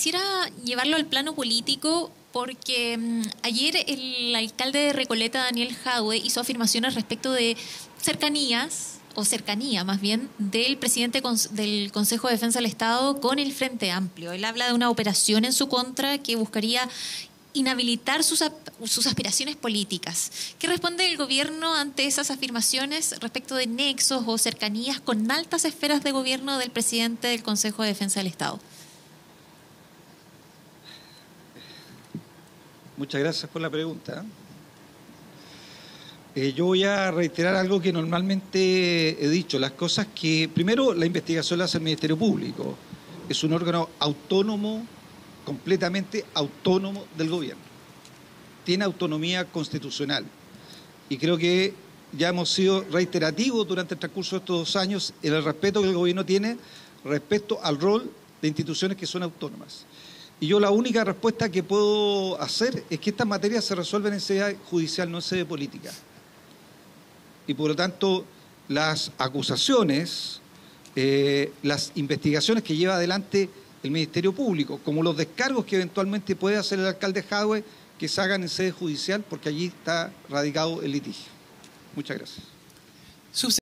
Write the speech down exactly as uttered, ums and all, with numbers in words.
quisiera llevarlo al plano político porque mmm, ayer el alcalde de Recoleta, Daniel Jadwe, hizo afirmaciones respecto de cercanías, o cercanía más bien, del presidente del Consejo de Defensa del Estado con el Frente Amplio. Él habla de una operación en su contra que buscaría inhabilitar sus, sus aspiraciones políticas. ¿Qué responde el gobierno ante esas afirmaciones respecto de nexos o cercanías con altas esferas de gobierno del presidente del Consejo de Defensa del Estado? Muchas gracias por la pregunta. Eh, yo voy a reiterar algo que normalmente he dicho. Las cosas que... Primero, la investigación la hace el Ministerio Público. Es un órgano autónomo, completamente autónomo del gobierno. Tiene autonomía constitucional. Y creo que ya hemos sido reiterativos durante el transcurso de estos dos años en el respeto que el gobierno tiene respecto al rol de instituciones que son autónomas. Y yo la única respuesta que puedo hacer es que estas materias se resuelven en sede judicial, no en sede política. Y por lo tanto, las acusaciones, eh, las investigaciones que lleva adelante el Ministerio Público, como los descargos que eventualmente puede hacer el alcalde Jadwe, que se hagan en sede judicial, porque allí está radicado el litigio. Muchas gracias.